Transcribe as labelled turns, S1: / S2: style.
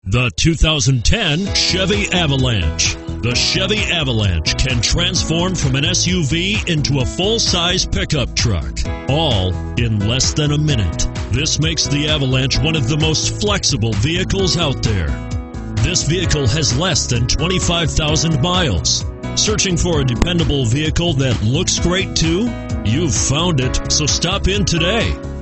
S1: The 2010 Chevy Avalanche. The Chevy Avalanche can transform from an SUV into a full-size pickup truck, all in less than a minute. This makes the Avalanche one of the most flexible vehicles out there. This vehicle has less than 25,000 miles. Searching for a dependable vehicle that looks great too? You've found it, so stop in today.